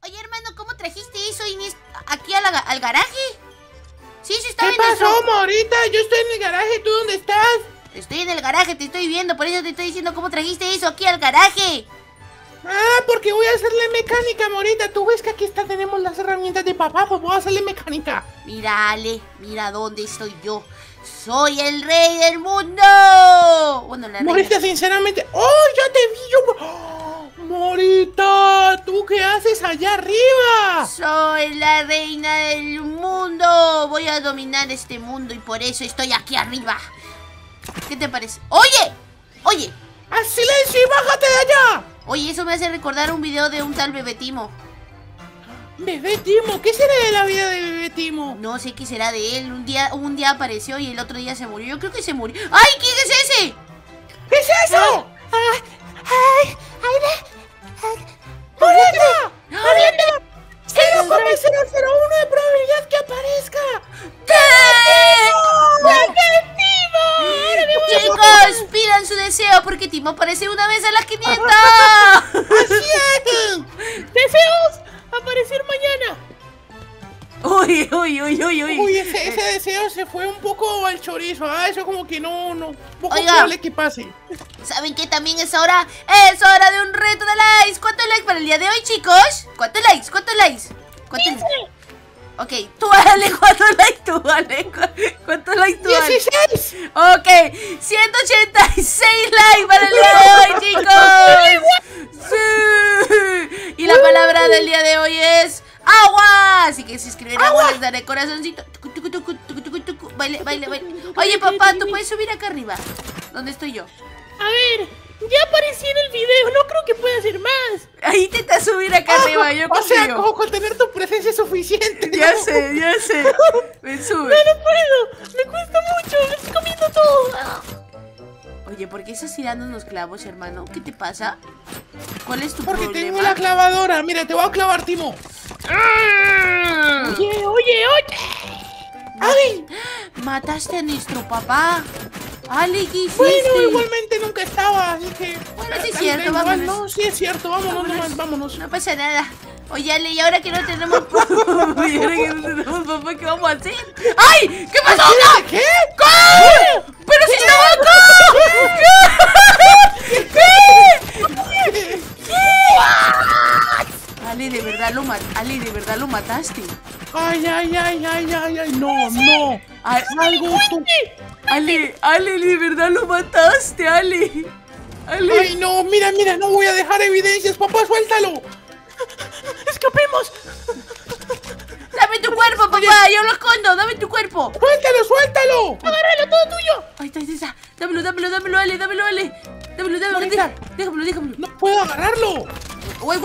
Oye, hermano, ¿cómo trajiste eso aquí al garaje? Sí, sí, está ¿Qué bien. pasó, Morita? Yo estoy en el garaje, ¿tú dónde estás? Estoy en el garaje, te estoy viendo, por eso te estoy diciendo cómo trajiste eso aquí al garaje. Ah, porque voy a hacerle mecánica, Morita. Tú ves que aquí tenemos las herramientas de papá, pues voy a hacerle mecánica. Mira, Ale, mira dónde estoy yo. Soy el rey del mundo. Bueno, la Morita, reina. sinceramente... ¡Oh, ya te vi yo! ¡Oh, Morita! ¿Tú qué haces allá arriba? Soy la reina del mundo. Voy a dominar este mundo y por eso estoy aquí arriba. ¿Qué te parece? ¡Oye! ¡Oye! ¡Haz silencio y bájate de allá! Oye, eso me hace recordar un video de un tal Bebé Timo. Bebé Timo, ¿qué será de la vida de Bebé Timo? No sé qué será de él. Un día apareció y el otro día se murió. Yo creo que se murió. ¡Ay! ¿Quién es ese? ¿Qué es eso? ¡Morita! ¡Morita! 0,001 de probabilidad que aparezca. Chicos, pidan su deseo porque Timo aparece una vez a las 500. ¡Así es! ¡Deseos! ¡Aparecer mañana! Uy. Uy, ese deseo se fue un poco al chorizo. Ah, eso como que no. Un poco Oiga. probable que pase. ¿Saben qué también es hora? Es hora de un reto de likes. ¿Cuántos likes para el día de hoy, chicos? ¿Cuántos likes? ¿Cuántos likes? Ok, tú dale, ¿cuántos likes tú, Ale? ¿Cuántos likes tú, Ale? 16. Ok, 186 likes para el día de hoy, chicos. Sí. Y la palabra del día de hoy es agua. Así que si escriben agua les daré corazoncito. Baile. Oye, papá, ¿tú puedes subir acá arriba? ¿Dónde estoy yo? A ver, ya aparecí en el video, no creo que pueda hacer más. Ahí intenta subir acá arriba, yo O sea, confío. como con tener tu presencia es suficiente. Ya ¿no? sé. Me sube. No puedo, me cuesta mucho, me estoy comiendo todo. Oye, ¿por qué estás tirando unos clavos, hermano? ¿Qué te pasa? ¿Cuál es tu Porque problema? tengo la clavadora. Mira, te voy a clavar, Timo. Oye. ¡Ay! Mataste a nuestro papá. Ale, ¿qué hiciste? Bueno, igualmente nunca estaba, así que... Bueno, sí es tal cierto, vez igual, vámonos. No, sí es cierto, vámonos nomás, vámonos. No pasa nada. Oye, Ale, y ahora que no tenemos papá, ¿qué vamos a hacer? ¡Ay! ¿Qué pasó? ¡No! ¿Qué? ¿Qué? ¡Pero si estaba acá! ¿Qué? Ale, de verdad lo mataste. Ay, no. Algo tú... Ale, de verdad lo mataste, Ale. Ay, no, mira, no voy a dejar evidencias, papá, suéltalo. Escapemos. Dame tu cuerpo, papá, yo lo escondo, dame tu cuerpo. Suéltalo. Agárralo, todo tuyo. Ahí está. Dámelo, Ale. Dámelo. Morita. Déjamelo. No puedo agarrarlo. What?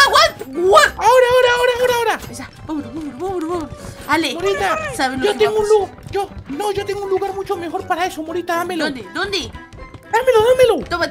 Ahora. Ahí está. Vámonos. Ale, Morita, ¿sabes lo yo que tengo vamos? yo tengo un lugar mucho mejor para eso, Morita, dámelo. ¿Dónde? Dámelo. Toma.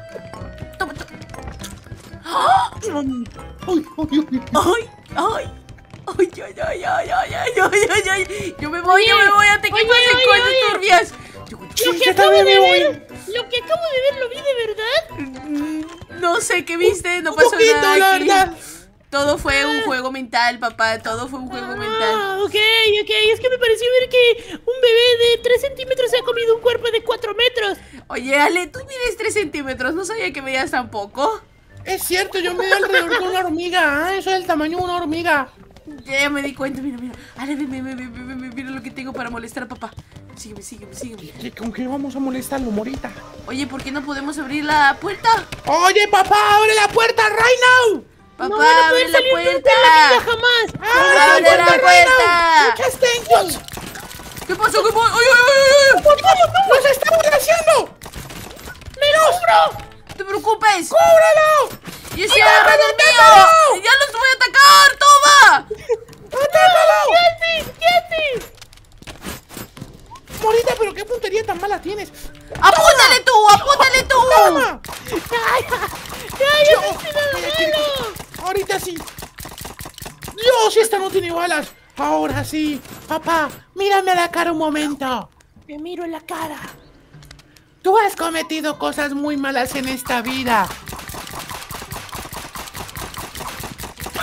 Ay. Yo me voy, te quemo de cosas turbias. Lo que acabo de ver, ¿lo vi de verdad? No sé qué viste, no Un pasó poquito, nada la aquí. verdad. Todo fue un juego mental, papá, todo fue un juego mental. Ok, es que me pareció ver que un bebé de 3 centímetros se ha comido un cuerpo de 4 metros. Oye, Ale, tú mides 3 centímetros, no sabía que medías tan poco. Es cierto, yo me doy alrededor de una hormiga. Eso es el tamaño de una hormiga. Ya me di cuenta, mira. Ale, mira lo que tengo para molestar a papá. Sígueme. ¿Con qué vamos a molestarlo, Morita? Oye, ¿por qué no podemos abrir la puerta? Oye, papá, abre la puerta right now. Papá, No van a abre poder la salir nunca en la puerta. vida, jamás. ¡Abre la right puerta! now. Muchas thank yous. ¿Qué pasó? ¡Ay! ¡Nos estamos haciendo! ¡No te preocupes! ¡Cóbralo! ¡Yo estoy agarrando el mío! ¡Ya los voy a atacar! ¡Toma! ¡Atácalo! ¿Qué haces? Morita, pero qué puntería tan mala tienes. ¡Apúntale tú! ¡Toma! ¡Ya me hice nada malo! Ahorita sí. Dios, esta no tiene balas. Ahora sí. Papá, mírame a la cara un momento. Me miro en la cara. Tú has cometido cosas muy malas en esta vida.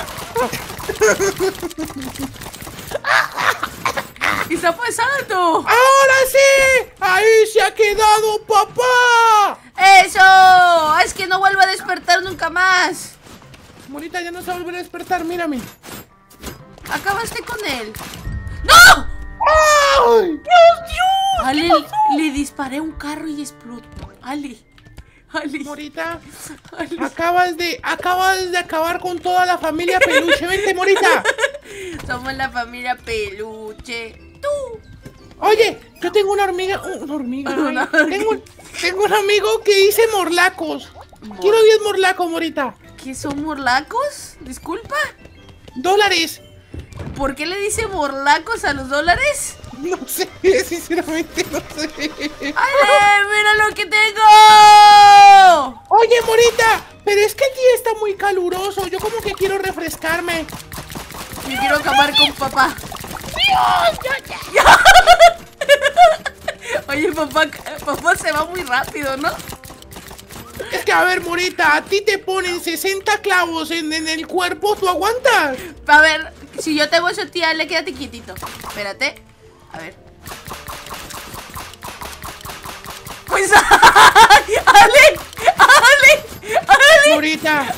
¿Qué está pasando? ¡Ahora sí! ¡Ahí se ha quedado, papá! ¡Eso! Es que no vuelva a despertar nunca más. Morita, ya no se va a volver a despertar, mírame. Acabaste con él. ¡No! ¡Ay! Ale, le disparé a un carro y explotó. Ale. Morita, acabas de acabar con toda la familia Peluche. Vente, Morita. Somos la familia Peluche. Tú. Oye, yo tengo una hormiga. Una hormiga. Tengo un amigo que dice morlacos. Quiero 10 morlacos, Morita. ¿Qué son morlacos? Disculpa. $. ¿Por qué le dice morlacos a los dólares? No sé, sinceramente no sé. ¡Ale! ¡Mira lo que tengo! Oye, Morita, pero es que el día está muy caluroso. Yo como que quiero refrescarme. Yo quiero acabar con papá. Oye, papá se va muy rápido, ¿no? Es que, a ver, Morita, a ti te ponen 60 clavos en el cuerpo, ¿tú aguantas? A ver, si yo te hago eso, tía, le quédate quietito. Espérate. A ver. Pues, ¡Ale! Morita,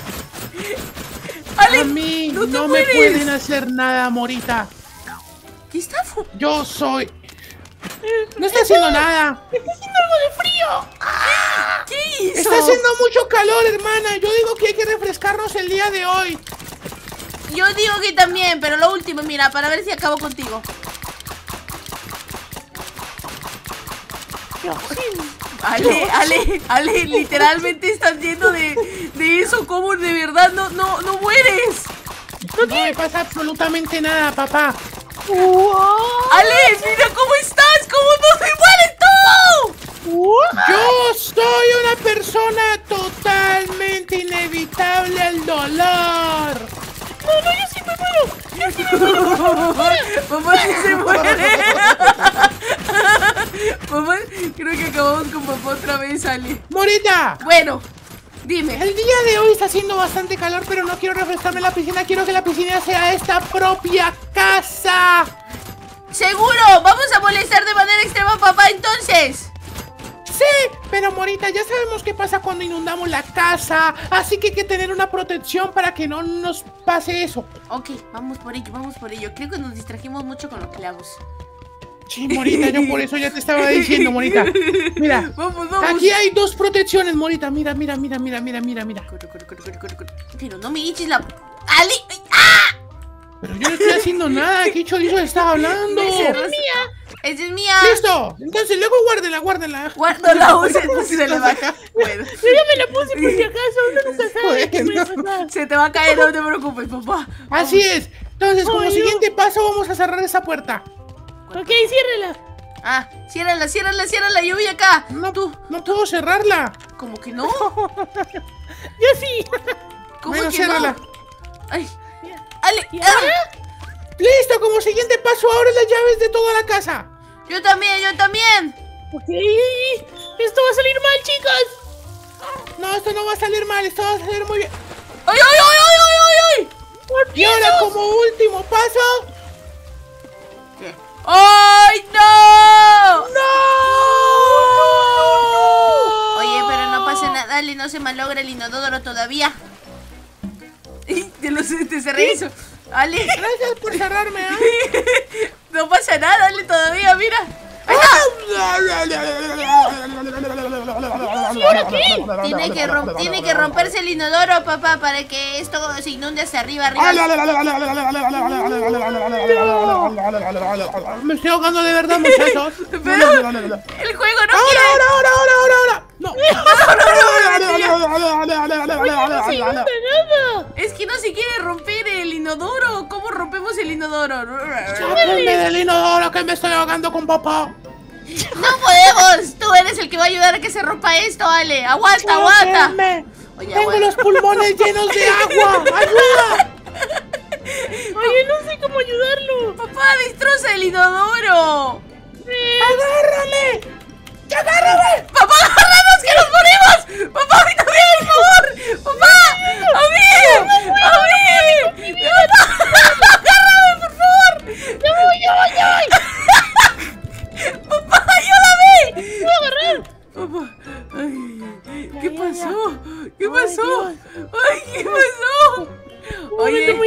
¡Ale! a mí ¡No te no me mueres! pueden hacer nada, Morita. ¿Qué está? Yo soy... No está haciendo nada. ¡Está haciendo algo de frío! ¿Qué hizo? Está haciendo mucho calor, hermana. Yo digo que hay que refrescarnos el día de hoy. Yo digo que también, pero lo último, mira, para ver si acabo contigo. Ale, literalmente estás lleno de eso. ¿Cómo de verdad no mueres? No me pasa absolutamente nada, papá. Ale, mira cómo estás. ¿Cómo no se muere todo? Yo soy una persona totalmente inevitable al dolor. Yo sí me muero. Papá sí se muere. Papá, creo que acabamos con papá otra vez, Ale. Morita, Bueno, dime. el día de hoy está haciendo bastante calor, pero no quiero refrescarme en la piscina. Quiero que la piscina sea esta propia casa. ¿Seguro? ¿Vamos a molestar de manera extrema a papá entonces? Sí, pero Morita, ya sabemos qué pasa cuando inundamos la casa. Así que hay que tener una protección para que no nos pase eso. Ok, vamos por ello. Creo que nos distrajimos mucho con los clavos. Sí, Morita, yo por eso ya te estaba diciendo, Morita. Mira, Vamos. aquí hay 2 protecciones, Morita. Mira. Corre. Pero no me eches la... ¡Ale! ¡Ah! Pero yo no estoy haciendo nada. ¿Qué chorizo estaba hablando? Esa es mía. ¡Listo! Entonces luego guárdenla. Guardo la usa, entonces se le va. Bueno, Yo ya me la puse por si acaso. Uno nunca sabe qué puede pasar. se te va a caer, no te preocupes, papá. Así es. Entonces, como Ay, siguiente paso, vamos a cerrar esa puerta. Ok, ciérrala. Ah, ciérrala. Yo voy acá. No, Tú. no puedo cerrarla. ¿Cómo que no? Yo sí. ¿Cómo Bueno, que ciérrala. no? Ay. Ale. ¿Y ah. ahora? Listo, como siguiente paso, ahora las llaves de toda la casa. Yo también. Ok. Esto va a salir mal, chicas. No, esto no va a salir mal, esto va a salir muy bien. ¡Ay! Y ahora, como último paso... ¡Ay, no! ¡No! Oye, pero no pasa nada, Ale, no se malogra el inodoro todavía. Te cerré eso. Ale. Gracias por cerrarme, ¿eh? No pasa nada, Ale, todavía, mira. Tiene que romperse el inodoro, papá, para que esto se inunde hacia arriba. Me estoy ahogando de verdad, muchachos. Pero el juego no quiere. Ahora. No. No se inunda nada. Es que no se quiere romper el inodoro. ¿Cómo rompemos el inodoro? Sáquenme del inodoro que me estoy ahogando con papá. ¡No podemos! Tú eres el que va a ayudar a que se rompa esto, Ale. ¡Aguanta! Sáquenme. Oye, Tengo aguanta. los pulmones llenos de agua. ¡Ayuda! Oye, no sé cómo ayudarlo. ¡Papá, destroza el inodoro! ¡Agárrame! ¡Agárrame! ¡Papá, agárranos que nos morimos! ¡Papá, a mí también, por favor! ¡Papá! ¡A mí!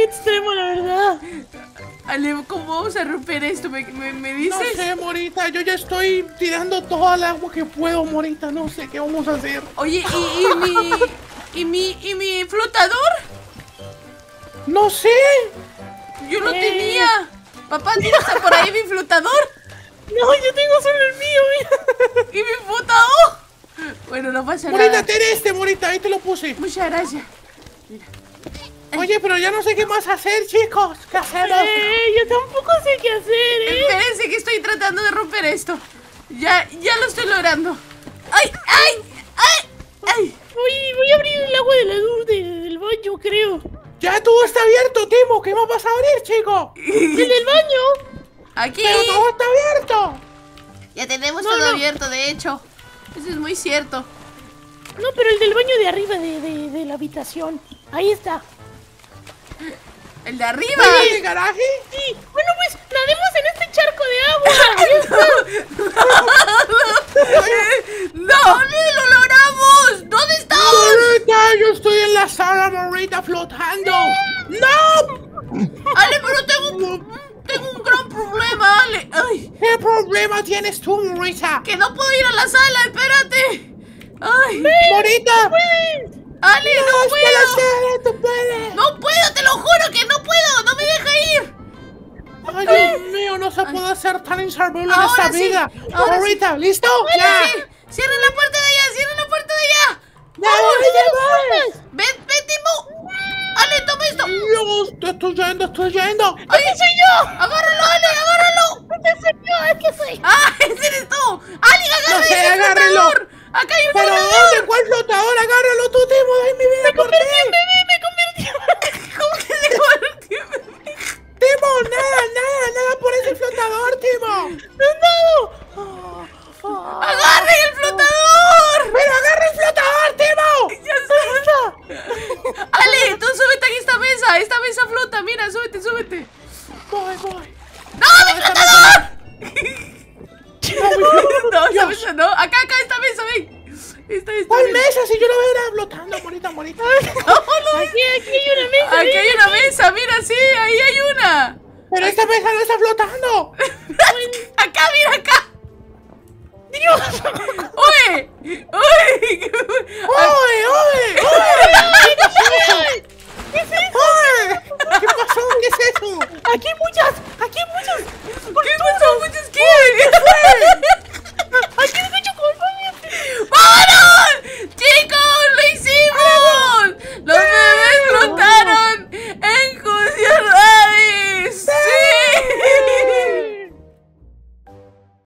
muy extremo, la verdad. Ale, ¿cómo vamos a romper esto? ¿Me No dices? sé, Morita, yo ya estoy tirando toda el agua que puedo, Morita. No sé qué vamos a hacer. Oye, ¿y mi flotador? No sé. Yo lo tenía. Papá, ¿tienes por ahí mi flotador? No, yo tengo solo el mío, mira. ¿Y mi flotador? Bueno, no pasa Morita, nada. ten este, Morita, ahí te lo puse. Muchas gracias. Oye, pero ya no sé qué más hacer, chicos. ¿Qué hacemos? Yo tampoco sé qué hacer, Espérense que estoy tratando de romper esto. Ya lo estoy logrando. ¡Ay, ay, ay, ay! Voy a abrir el agua de del baño, creo. Ya todo está abierto, Timo. ¿Qué más vas a abrir, chico? ¿El del baño? Aquí. Pero todo está abierto. Ya tenemos No, todo no. abierto, de hecho. Eso es muy cierto. No, pero el del baño de arriba de la habitación. Ahí está. El de arriba. ¿En el garaje? Sí. Bueno, pues nademos en este charco de agua. ¡No! ¡Lo logramos! ¿Dónde estás? Morita, yo estoy en la sala, Morita, flotando. ¡No! Ale, pero tengo un gran problema, Ale. ¡Ay! ¿Qué problema tienes tú, Morita? Que no puedo ir a la sala, espérate. ¡Ay! Morita, Ale, no la puedo. sala, tú puedes. No puedo, te lo juro que no puedo. No me deja ir. Ay, Dios mío, no se puede ser tan insalvable en Ahora esta sí, vida. ahora Morita, ¿listo? ¡Ya! Sí. ¡Cierra la puerta de allá! ¡Cierra la puerta de allá! ¡Ya, ¡Ven, Timo! ¡Ale, toma esto! Dios, te estoy yendo, estoy yendo. ¡Ay, soy yo! ¡Agárralo, Ale, agárralo! Es que soy. ¡Ah, ese eres tú! ¡Ale, agarra No sé, ese agárrelo. flotador! ¡Acá hay un ¿Pero flotador! dónde? ¿Cuál flotador? Agárralo tú, Timo. ¡Ay, mi vida por ti! Me convirtió. ¿Cómo que se convirtió en bebé? Timo, nada por ese flotador, Timo. ¡Agarren el flotador! ¡Pero agarra el flotador, Timo! ¡Ya está! Ale, tú súbete aquí a esta mesa. Esta mesa flota, mira, súbete. Voy. ¡No, mi flotador! No, esta mesa no. Acá, esta mesa, ven. Esta ¿Cuál mesa. mesa? Si yo lo veo flotando, Morita. Aquí hay una mesa. Aquí hay una mesa, mira, sí, ahí hay una. Pero esta mesa no está flotando. Acá, mira, acá. ¡Dios! ¡Oye! ¡Oye! ¡Oye! ¿Qué es eso? ¡Oye! ¿Qué pasó? ¿Qué es eso? Aquí